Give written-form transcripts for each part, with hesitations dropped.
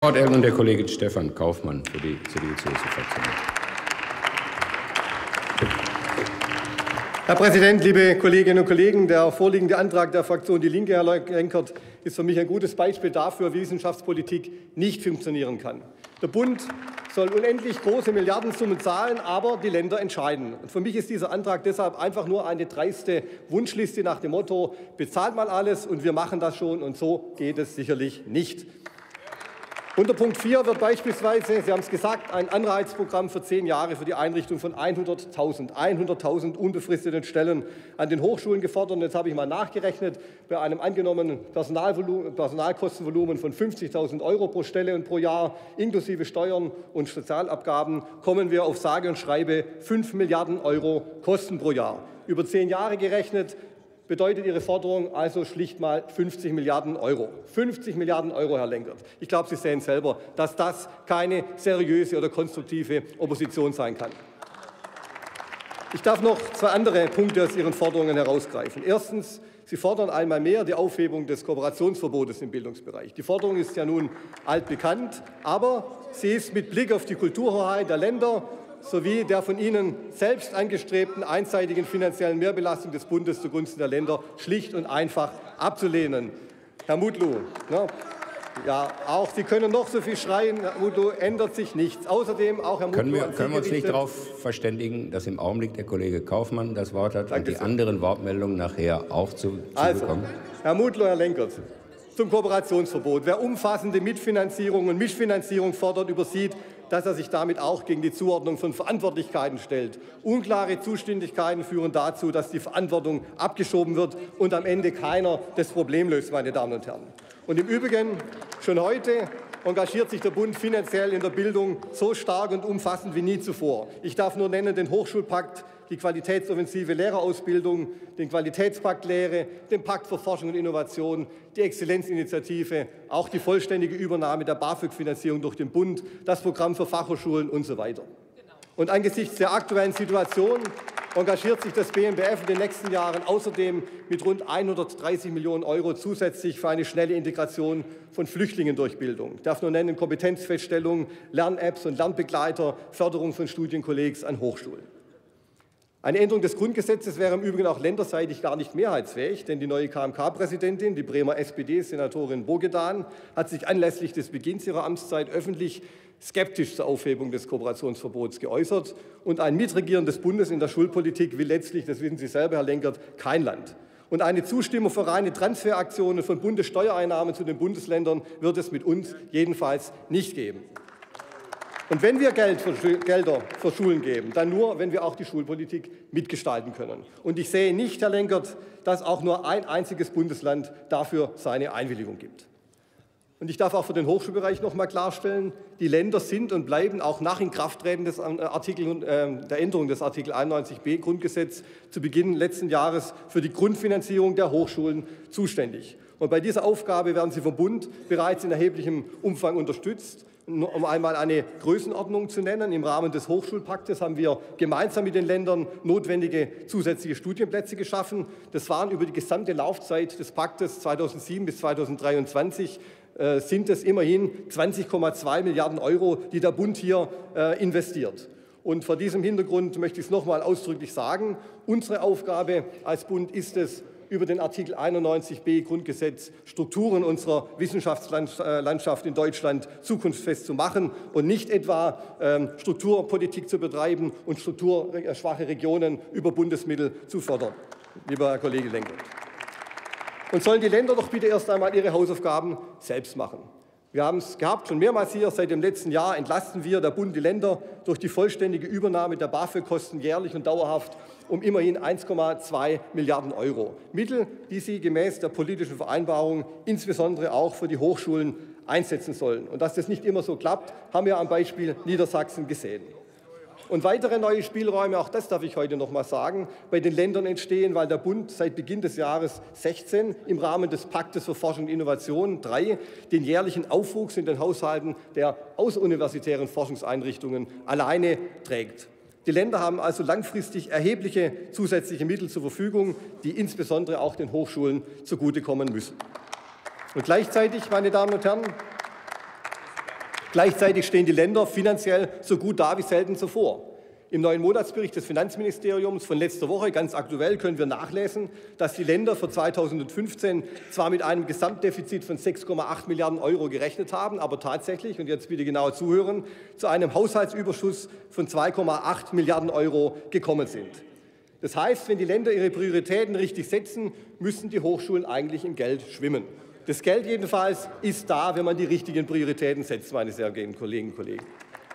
Und der Kollege Stefan Kaufmann für die CDU-CSU-Fraktion. Herr Präsident, liebe Kolleginnen und Kollegen! Der vorliegende Antrag der Fraktion Die Linke, Herr Lenkert, ist für mich ein gutes Beispiel dafür, wie Wissenschaftspolitik nicht funktionieren kann. Der Bund soll unendlich große Milliardensummen zahlen, aber die Länder entscheiden. Und für mich ist dieser Antrag deshalb einfach nur eine dreiste Wunschliste nach dem Motto: bezahlt mal alles und wir machen das schon, und so geht es sicherlich nicht. Unter Punkt 4 wird beispielsweise, Sie haben es gesagt, ein Anreizprogramm für 10 Jahre für die Einrichtung von 100.000 unbefristeten Stellen an den Hochschulen gefordert. Und jetzt habe ich mal nachgerechnet, bei einem angenommenen Personalkostenvolumen von 50.000 € pro Stelle und pro Jahr, inklusive Steuern und Sozialabgaben, kommen wir auf sage und schreibe 5 Milliarden € Kosten pro Jahr. Über 10 Jahre gerechnet bedeutet Ihre Forderung also schlicht mal 50 Milliarden €. 50 Milliarden €, Herr Lenkert. Ich glaube, Sie sehen selber, dass das keine seriöse oder konstruktive Opposition sein kann. Ich darf noch 2 andere Punkte aus Ihren Forderungen herausgreifen. Erstens: Sie fordern einmal mehr die Aufhebung des Kooperationsverbotes im Bildungsbereich. Die Forderung ist ja nun altbekannt, aber sie ist mit Blick auf die Kulturhoheit der Länder sowie der von Ihnen selbst angestrebten einseitigen finanziellen Mehrbelastung des Bundes zugunsten der Länder schlicht und einfach abzulehnen. Herr Mutlu, ja, auch Sie können noch so viel schreien, Herr Mutlu, ändert sich nichts. Außerdem auch Herr Mutlu, können wir uns nicht darauf verständigen, dass im Augenblick der Kollege Kaufmann das Wort hat und die anderen Wortmeldungen nachher auch zu bekommen? Herr Mutlu, Herr Lenkert, zum Kooperationsverbot. Wer umfassende Mitfinanzierung und Mischfinanzierung fordert, übersieht, dass er sich damit auch gegen die Zuordnung von Verantwortlichkeiten stellt. Unklare Zuständigkeiten führen dazu, dass die Verantwortung abgeschoben wird und am Ende keiner das Problem löst, meine Damen und Herren. Und im Übrigen, schon heute engagiert sich der Bund finanziell in der Bildung so stark und umfassend wie nie zuvor. Ich darf nur nennen den Hochschulpakt, die qualitätsoffensive Lehrerausbildung, den Qualitätspakt Lehre, den Pakt für Forschung und Innovation, die Exzellenzinitiative, auch die vollständige Übernahme der BAföG-Finanzierung durch den Bund, das Programm für Fachhochschulen und so weiter. Und angesichts der aktuellen Situation engagiert sich das BMBF in den nächsten Jahren außerdem mit rund 130 Millionen € zusätzlich für eine schnelle Integration von Flüchtlingen durch Bildung. Ich darf nur nennen: Kompetenzfeststellung, Lern-Apps und Lernbegleiter, Förderung von Studienkollegs an Hochschulen. Eine Änderung des Grundgesetzes wäre im Übrigen auch länderseitig gar nicht mehrheitsfähig, denn die neue KMK-Präsidentin, die Bremer SPD-Senatorin Bogedan, hat sich anlässlich des Beginns ihrer Amtszeit öffentlich skeptisch zur Aufhebung des Kooperationsverbots geäußert. Und ein Mitregieren des Bundes in der Schulpolitik will letztlich, das wissen Sie selber, Herr Lenkert, kein Land. Und eine Zustimmung für reine Transferaktionen von Bundessteuereinnahmen zu den Bundesländern wird es mit uns jedenfalls nicht geben. Und wenn wir Gelder für Schulen geben, dann nur, wenn wir auch die Schulpolitik mitgestalten können. Und ich sehe nicht, Herr Lenkert, dass auch nur ein einziges Bundesland dafür seine Einwilligung gibt. Und ich darf auch für den Hochschulbereich noch einmal klarstellen: Die Länder sind und bleiben auch nach Inkrafttreten der Änderung des Artikel 91b Grundgesetz zu Beginn letzten Jahres für die Grundfinanzierung der Hochschulen zuständig. Und bei dieser Aufgabe werden sie vom Bund bereits in erheblichem Umfang unterstützt. Um einmal eine Größenordnung zu nennen: Im Rahmen des Hochschulpaktes haben wir gemeinsam mit den Ländern notwendige zusätzliche Studienplätze geschaffen. Das waren über die gesamte Laufzeit des Paktes 2007 bis 2023 sind es immerhin 20,2 Milliarden €, die der Bund hier investiert. Und vor diesem Hintergrund möchte ich es noch einmal ausdrücklich sagen: Unsere Aufgabe als Bund ist es, über den Artikel 91b Grundgesetz Strukturen unserer Wissenschaftslandschaft in Deutschland zukunftsfest zu machen und nicht etwa Strukturpolitik zu betreiben und strukturschwache Regionen über Bundesmittel zu fördern, lieber Herr Kollege Lenkert. Und sollen die Länder doch bitte erst einmal ihre Hausaufgaben selbst machen. Wir haben es gehabt, schon mehrmals hier, seit dem letzten Jahr entlasten wir, der Bund, die Länder durch die vollständige Übernahme der BAföG-Kosten jährlich und dauerhaft um immerhin 1,2 Milliarden €. Mittel, die sie gemäß der politischen Vereinbarung insbesondere auch für die Hochschulen einsetzen sollen. Und dass das nicht immer so klappt, haben wir am Beispiel Niedersachsen gesehen. Und weitere neue Spielräume, auch das darf ich heute noch mal sagen, bei den Ländern entstehen, weil der Bund seit Beginn des Jahres 2016 im Rahmen des Paktes für Forschung und Innovation 3 den jährlichen Aufwuchs in den Haushalten der außeruniversitären Forschungseinrichtungen alleine trägt. Die Länder haben also langfristig erhebliche zusätzliche Mittel zur Verfügung, die insbesondere auch den Hochschulen zugutekommen müssen. Und gleichzeitig, meine Damen und Herren, Gleichzeitig stehen die Länder finanziell so gut da wie selten zuvor. Im neuen Monatsbericht des Finanzministeriums von letzter Woche, ganz aktuell, können wir nachlesen, dass die Länder für 2015 zwar mit einem Gesamtdefizit von 6,8 Milliarden Euro gerechnet haben, aber tatsächlich, und jetzt bitte genau zuhören, zu einem Haushaltsüberschuss von 2,8 Milliarden Euro gekommen sind. Das heißt, wenn die Länder ihre Prioritäten richtig setzen, müssen die Hochschulen eigentlich im Geld schwimmen. Das Geld jedenfalls ist da, wenn man die richtigen Prioritäten setzt, meine sehr geehrten Kolleginnen und Kollegen.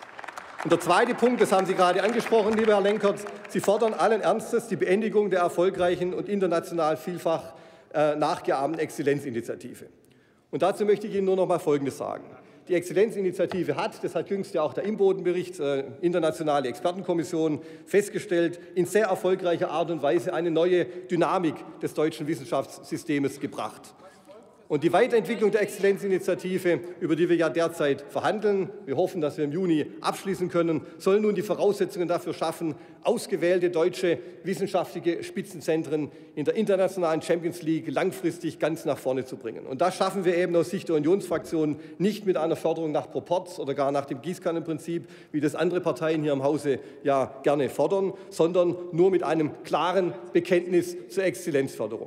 Und der zweite Punkt, das haben Sie gerade angesprochen, lieber Herr Lenkert, Sie fordern allen Ernstes die Beendigung der erfolgreichen und international vielfach nachgeahmten Exzellenzinitiative. Und dazu möchte ich Ihnen nur noch mal Folgendes sagen. Die Exzellenzinitiative hat, das hat jüngst ja auch der Imboden-Bericht, internationale Expertenkommission, festgestellt, in sehr erfolgreicher Art und Weise eine neue Dynamik des deutschen Wissenschaftssystems gebracht. Und die Weiterentwicklung der Exzellenzinitiative, über die wir ja derzeit verhandeln, wir hoffen, dass wir im Juni abschließen können, soll nun die Voraussetzungen dafür schaffen, ausgewählte deutsche wissenschaftliche Spitzenzentren in der internationalen Champions League langfristig ganz nach vorne zu bringen. Und das schaffen wir eben aus Sicht der Unionsfraktion nicht mit einer Förderung nach Proporz oder gar nach dem Gießkannenprinzip, wie das andere Parteien hier im Hause ja gerne fordern, sondern nur mit einem klaren Bekenntnis zur Exzellenzförderung.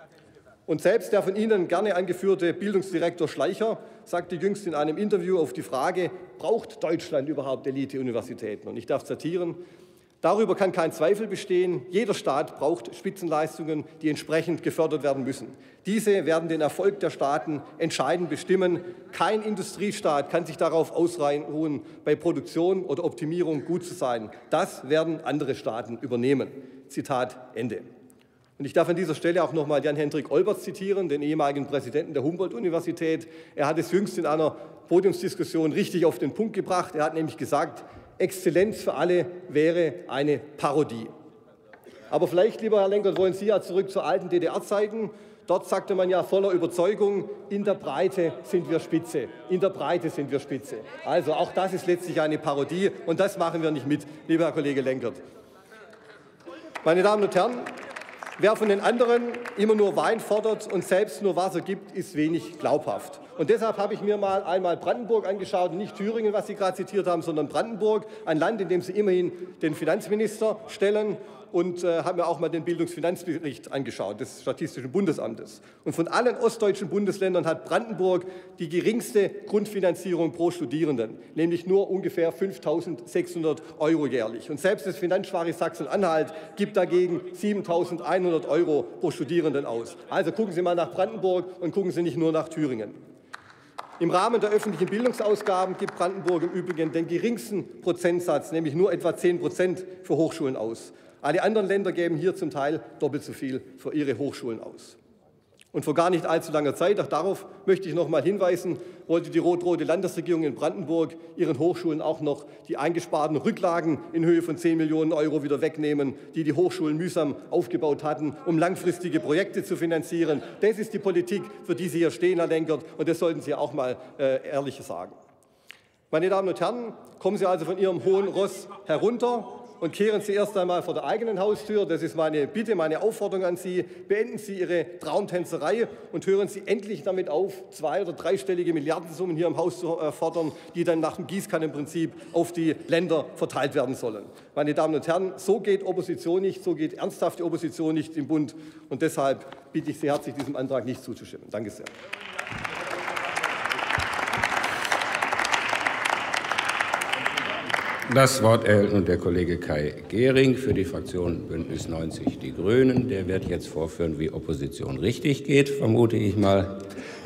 Und selbst der von Ihnen gerne angeführte Bildungsdirektor Schleicher sagte jüngst in einem Interview auf die Frage, braucht Deutschland überhaupt Elite-Universitäten? Und ich darf zitieren, darüber kann kein Zweifel bestehen, jeder Staat braucht Spitzenleistungen, die entsprechend gefördert werden müssen. Diese werden den Erfolg der Staaten entscheidend bestimmen. Kein Industriestaat kann sich darauf ausruhen, bei Produktion oder Optimierung gut zu sein. Das werden andere Staaten übernehmen. Zitat Ende. Und ich darf an dieser Stelle auch noch mal Jan-Hendrik Olberts zitieren, den ehemaligen Präsidenten der Humboldt-Universität. Er hat es jüngst in einer Podiumsdiskussion richtig auf den Punkt gebracht. Er hat nämlich gesagt, Exzellenz für alle wäre eine Parodie. Aber vielleicht, lieber Herr Lenkert, wollen Sie ja zurück zu alten DDR-Zeiten. Dort sagte man ja voller Überzeugung, in der Breite sind wir Spitze. In der Breite sind wir Spitze. Also auch das ist letztlich eine Parodie und das machen wir nicht mit, lieber Herr Kollege Lenkert. Meine Damen und Herren, wer von den anderen immer nur Wein fordert und selbst nur Wasser gibt, ist wenig glaubhaft. Und deshalb habe ich mir mal einmal Brandenburg angeschaut, nicht Thüringen, was Sie gerade zitiert haben, sondern Brandenburg, ein Land, in dem Sie immerhin den Finanzminister stellen, und habe mir auch mal den Bildungsfinanzbericht angeschaut des Statistischen Bundesamtes. Und von allen ostdeutschen Bundesländern hat Brandenburg die geringste Grundfinanzierung pro Studierenden, nämlich nur ungefähr 5.600 € jährlich. Und selbst das finanzschwache Sachsen-Anhalt gibt dagegen 7.100 € pro Studierenden aus. Also gucken Sie mal nach Brandenburg und gucken Sie nicht nur nach Thüringen. Im Rahmen der öffentlichen Bildungsausgaben gibt Brandenburg im Übrigen den geringsten Prozentsatz, nämlich nur etwa 10% für Hochschulen aus. Alle anderen Länder geben hier zum Teil doppelt so viel für ihre Hochschulen aus. Und vor gar nicht allzu langer Zeit, auch darauf möchte ich noch mal hinweisen, wollte die rot-rote Landesregierung in Brandenburg ihren Hochschulen auch noch die eingesparten Rücklagen in Höhe von 10 Millionen € wieder wegnehmen, die die Hochschulen mühsam aufgebaut hatten, um langfristige Projekte zu finanzieren. Das ist die Politik, für die Sie hier stehen, Herr Lenkert, und das sollten Sie auch mal ehrlich sagen. Meine Damen und Herren, kommen Sie also von Ihrem hohen Ross herunter und kehren Sie erst einmal vor der eigenen Haustür. Das ist meine Bitte, meine Aufforderung an Sie. Beenden Sie Ihre Traumtänzerei und hören Sie endlich damit auf, 2- oder 3-stellige Milliardensummen hier im Haus zu fordern, die dann nach dem Gießkannenprinzip auf die Länder verteilt werden sollen. Meine Damen und Herren, so geht Opposition nicht, so geht ernsthafte Opposition nicht im Bund. Und deshalb bitte ich Sie herzlich, diesem Antrag nicht zuzustimmen. Danke sehr. Das Wort erhält nun der Kollege Kai Gehring für die Fraktion Bündnis 90 Die Grünen. Der wird jetzt vorführen, wie Opposition richtig geht, vermute ich mal.